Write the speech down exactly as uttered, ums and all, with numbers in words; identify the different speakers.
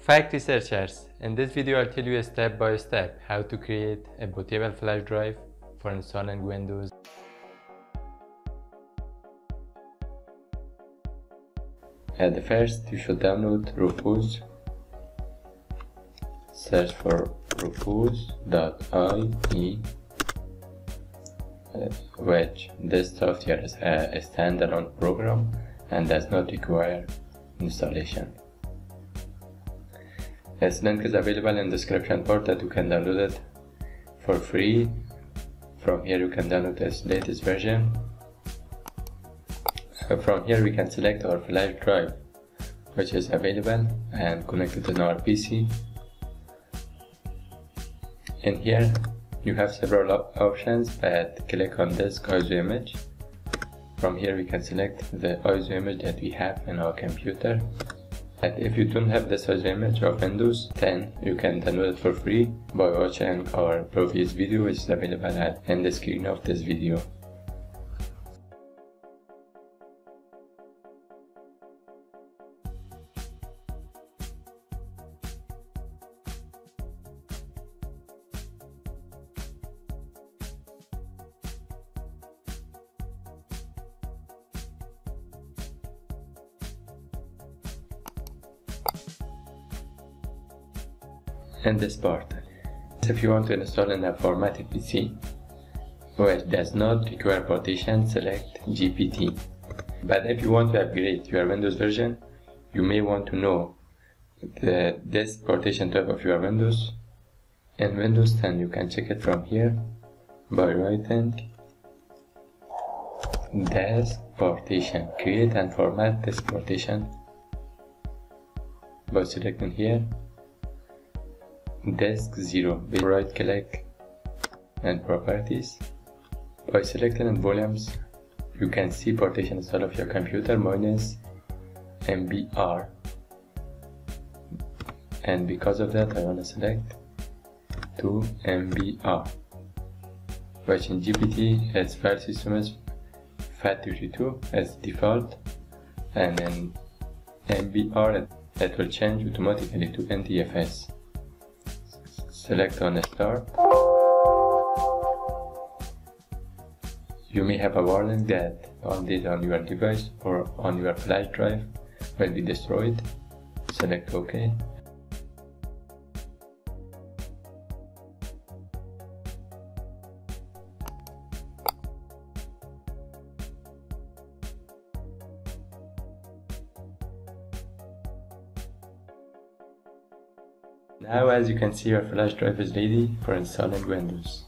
Speaker 1: Fact researchers, in this video I'll tell you step by step how to create a bootable flash drive for installing Windows. At the first, you should download Rufus. Search for rufus dot I E, uh, which this software is a, a standalone program and does not require installation. Its link is available in the description part that you can download it for free. From here you can download its latest version. From here we can select our flash drive which is available and connected in our P C. In here you have several op options, but click on disk I S O image. From here we can select the I S O image that we have in our computer. And if you don't have this I S O image of Windows ten, you can download it for free by watching our previous video, which is available at in the screen of this video. In this part, if you want to install in a formatted P C which does not require partition, select G P T. But if you want to upgrade your Windows version, you may want to know the disk partition type of your Windows. In Windows ten, you can check it from here by writing disk partition. Create and format disk partition by selecting here disk zero. Right click and properties. By selecting in volumes, you can see partition style of your computer minus M B R, and because of that I want to select to M B R, which in G P T its file system is FAT thirty-two as default, and in M B R it, it will change automatically to N T F S. Select on start. You may have a warning that all data on your device or on your flash drive will be destroyed. Select OK. Now, as you can see, your flash drive is ready for installing Windows.